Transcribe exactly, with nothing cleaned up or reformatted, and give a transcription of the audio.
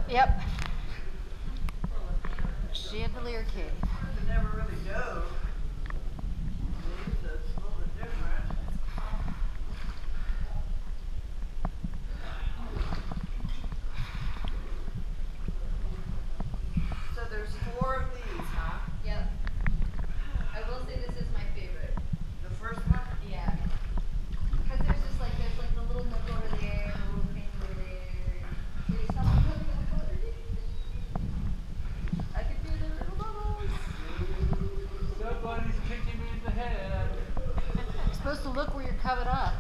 Yep. Chandelier Cave. I never really dove. So it's a little bit different. So there's four of these, huh? Yep. I will say this is my favorite. The first one? Yeah. Because there's just like, there's like the little nook over there, the little thing over there. There's something coming up over there. I can feel the little bubbles. Somebody's kicking me in the head. You're supposed to look where you're covered up.